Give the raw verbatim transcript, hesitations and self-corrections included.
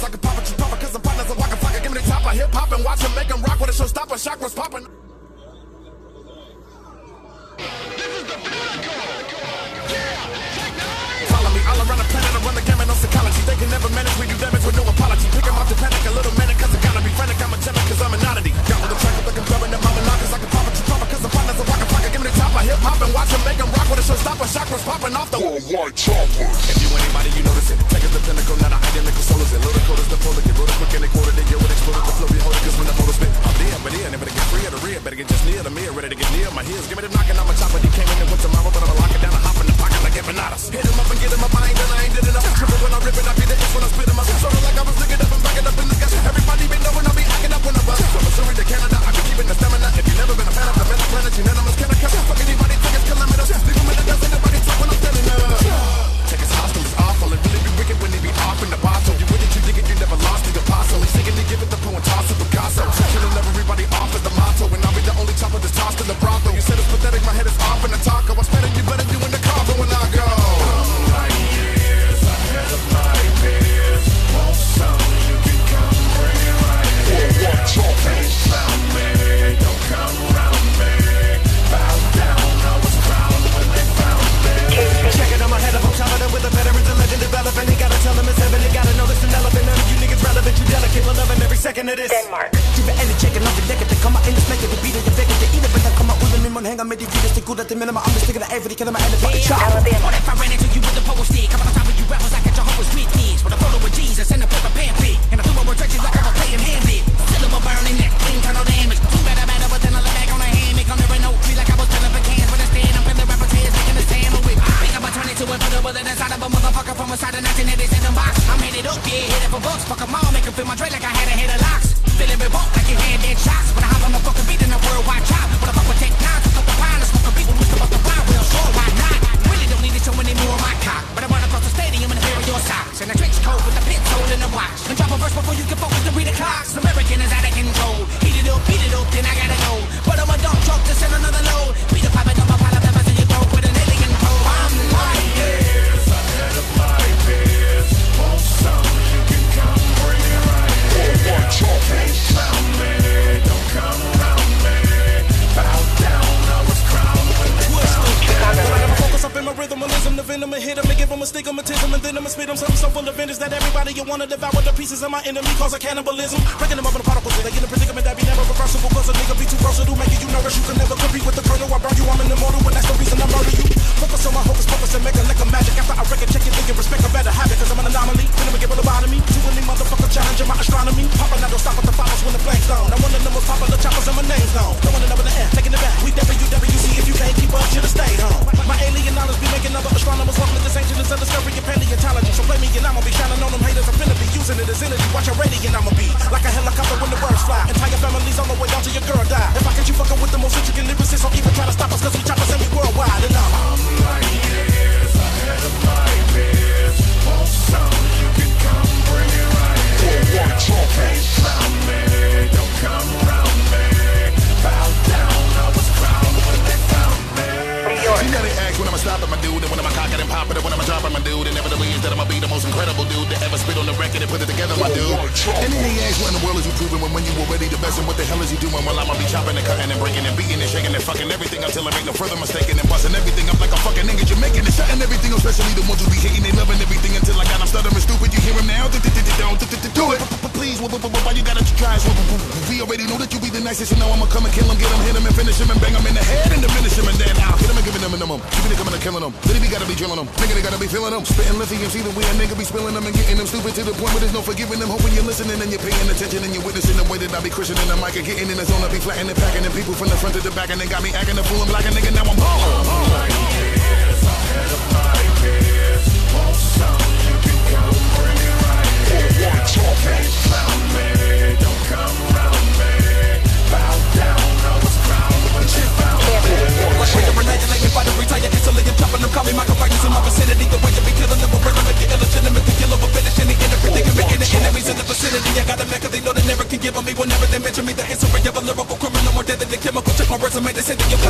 I can pop it, you pop it, cause I'm partners, I'm walking flocker. Give me the top, I hip hop and watch them make them rock with a showstopper. Shock was popping. Follow me all around the planet, I run the gamut on psychology. They can never manage, we do damage with no apology. Pick them off the panic, a little manic, cause I gotta be frantic. I'm a genic, cause I'm an oddity. Got with the track, I'm looking clubbing them, I'm a knock, cause I can pop it, you pop it, cause I'm partners, I'm walking flocker. Give me the top, I hip hop and watch them make them rock with a showstopper. Shock was popping off the worldwide choppers. If you anybody, you notice it. Take it the pinnacle, not an identical solos. It loaded code is the polar, get rolled quick and they quoted it. Yo, it exploded the flow, behold it, cause when the motor spit, I'm there, but here, never to get free of the rear. Better get just near the mirror, ready to get near my heels. Give me the knocking, I'm a chopper. He came in and went tomorrow, but I'm a locking down a hop in the pocket like empanadas. Hit him up and get him up, I ain't done, I ain't did enough. Triple when I rip it, I be the itch when I spit him up. Sort of like I was looking up and backing up in the gush. Everybody be knowing I be acting up when I bust. From Missouri to Canada, I be keeping the stamina. If you never been a fan of the metal planet, unanimous, can I cut? Fuck anybody, think it's calamitous. Leave him in the dust, anybody talk when I'm standing up. Take his hostile, it's awful. It really be wicked when they be off in the bottle. You with it, you dig it, you never lost the apostle. He's singing to give it the poem, toss it Picasso. Killing everybody off is the motto. And I'll be the only chopper that's tossed in the brothel. You said it's pathetic, my head is off in the taco. I spent it, you better do in the car when I go. I'm like years ahead of my peers. Want some, you can come bring it right here. Ain't found me, don't come around me. Bow down, I was proud when they found me. Check it, I'm ahead of them, chopping it with the veterans, a legend developing. They gotta tell them it's heaven, they gotta know this an elephant. None of you niggas relevant, you delicate, but loving every second of this. Denmark. Type alle tjekker, når vi lækker det kommer ind og smækker det beatet, jeg vækker det. Ene der kommer ud af min mund, hænger med de vildeste gutter. Det minder mig om, det stikker der af, for de kalder mig alle fucking chop. What if I ran into you with the power stick? Come on top of you rappers, I got your whole street kids. With a photo with Jesus and a paper pamphlet. And I threw my restrictions like I was playing handed. Still of a burning neck, clean tunnel damage. Too bad I'm better, but then I lay back on a hammock. I'm never no tree like I was filling for cans. When I stand, I'm feeling rappers' heads, making the stand with. Pick up a twenty-two and put it with it inside of a motherfucker from a side of nineteen eighty-seven box. I'm headed up, yeah, headed for books. Fuck 'em all, make 'em feel my tray like I had a head of locks. Feeling revoked like you had dead shots. When I hop on the fucking beat in a worldwide chop. When I fuck with tech nine, took up the pine and smoke a beat with Mister Buster Brown. Well, sure, why not? Really don't need to show anymore on my cock. But I run across the stadium and hear your socks. And a trench coat with the pit hole in the watch. And drop a verse before you can focus to read the clocks. American is out of control. Heat it up, beat it up, then I gotta go. But I'm a dump truck to send another load. Beat the pipe and dump a pile of peppers in your throat with an alien probe. I'm like years ahead of my peers. Want some, you can come bring it right here. Ain't found me, don't come around me. Bow down, I was crowned when they found me. I gotta focus up in my rhythmalism, the venom and hit him and give him a stigmatism. And then I'ma spit him something so full of vengeance that everybody you wanna devour the pieces of my enemy cause a cannibalism. Breaking them up in the particles, they get in a predicament that be never reversible. Cause a nigga be too versatile, making you nourish. You can never compete with the kernel. I burn you, I'm in the mortal, and that's the reason I murder you. Focus on my hocus pocus and make it like a magic. After I reckon, check it, think you respect a better habit. Cause I'm an anomaly, then I'ma give a lobotomy. Two of me motherfucker challenging my astronomy. Popping out, don't stop at the follows when the flames down. I'm one of the most popular choppers and my name's known. Throwing it up in the air, taking it back. We W W C, if you can't keep up, should've stayed home. My alien knowledge be making other astronomers walk with this ancient and discovery of paleontology. So play me and I'ma be shining on them haters. I'm finna be using it as energy. Watch your radiant, I'ma be like a helicopter when the birds fly. Entire families on the way down till your girl die. If I catch you fucking with the most intricate lyricists, don't even try to stop us cause we choppers and we worldwide. And I'm, I'm like years ahead of my peers. Want some, you can come bring it right here. Ain't found me, don't come around me. Bow down, I was crowned when they found me. You know they ask when I'ma stop at my dude, and when I'ma cock it and pop it, and when I'ma drop at my dude. Inevitably is that I'ma be the most incredible dude to ever spit on the record and put it together, my dude. And then they ask what in the world is you proving when, when you already the best, and what the hell is you doing? Well, I'ma be chopping and cutting and breaking and beating and shaking and fucking everything until I make no further mistaking and busting everything up like a fucking nigga. You're making and shutting everything, especially the ones who be hating and loving everything until I got them stuttering stupid. You hear him now? Don't do it. Please, why you gotta try? We already know that you be the nicest, so now I'ma come and kill him, get him, hit him and finish him and bang him in the head and diminish him and then I'll hit him and giving him a minimum. You be coming and killing him. Then he gotta be drilling him. Nigga, they gotta be feeling him. Spitting lithium, see the way a nigga be spilling them and getting them stupid to the point where there's no forgiving them. Hoping you're listening and you're paying attention and you're witnessing the way that I be christening the mic and getting in the zone. I be flattening and packing and people from the front to the back and they got me acting a fool and black and nigga now I'm home. I'm like years ahead of my peers. Want some, you can come bring it right here. Ain't found me, don't come around me. Bow down, I was crowned when she found me. Like when you're related, like if I don't retire instantly, you're chopping them, call me Michael Writers in my vicinity. The way you be killing them, we're regular, you're illegitimate, the killer, but finishing the inner predicament. In the enemies in the vicinity, I got a mecca, they know they never can give on me. Whenever they mention me, the history of a lyrical criminal, more deadly than chemical. Check my resume, they say that you're